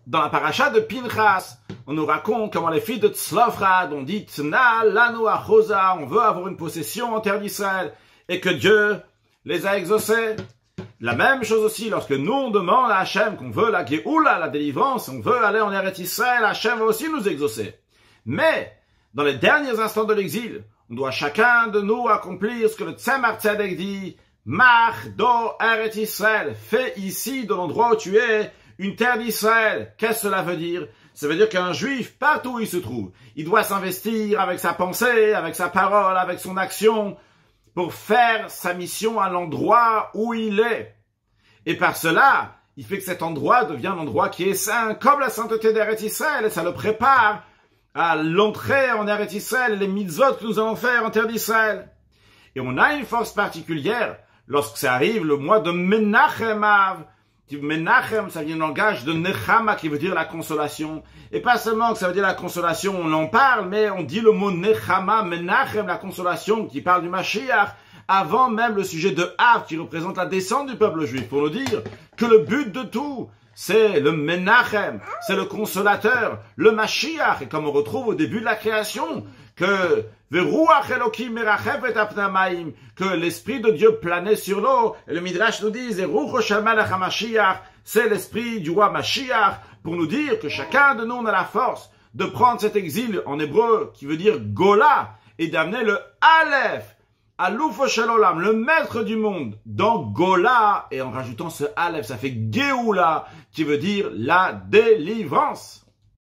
dans la paracha de Pinchas, on nous raconte comment les filles de Tzlofrad ont dit Tna lanu achosa, on veut avoir une possession en terre d'Israël, et que Dieu les a exaucées. La même chose aussi, lorsque nous on demande à Hachem qu'on veut la Géoula, la délivrance, on veut aller en Eretz Israël, Hachem va aussi nous exaucer. Mais, dans les derniers instants de l'exil, on doit chacun de nous accomplir ce que le Tzemar Tzedek dit, Mach do Eretz Israël, fais ici, de l'endroit où tu es, une terre d'Israël. Qu'est-ce que cela veut dire? Ça veut dire qu'un juif, partout où il se trouve, il doit s'investir avec sa pensée, avec sa parole, avec son action, pour faire sa mission à l'endroit où il est. Et par cela, il fait que cet endroit devient un endroit qui est saint, comme la sainteté d'Eretz Israël, et ça le prépare à l'entrée en Eretz Israël, et les mitzvot que nous allons faire en terre d'Israël. Et on a une force particulière lorsque ça arrive le mois de Menachem Av. Menachem, ça vient du langage de Nechama, qui veut dire la consolation. Et pas seulement que ça veut dire la consolation, on en parle, mais on dit le mot Nechama, Menachem, la consolation, qui parle du Mashiach, avant même le sujet de Av, qui représente la descente du peuple juif, pour nous dire que le but de tout, c'est le Menachem, c'est le consolateur, le Mashiach, et comme on retrouve au début de la création, que Veruach Elokim merachef et apnamaim, que l'esprit de Dieu planait sur l'eau, et le Midrash nous dit, Ruach Shamalach HaMashiach, c'est l'esprit du roi Mashiach, pour nous dire que chacun de nous on a la force de prendre cet exil en hébreu, qui veut dire Gola, et d'amener le Aleph, Alouf Shel Olam, le maître du monde, dans Gola, et en rajoutant ce Aleph, ça fait Geoula, qui veut dire la délivrance.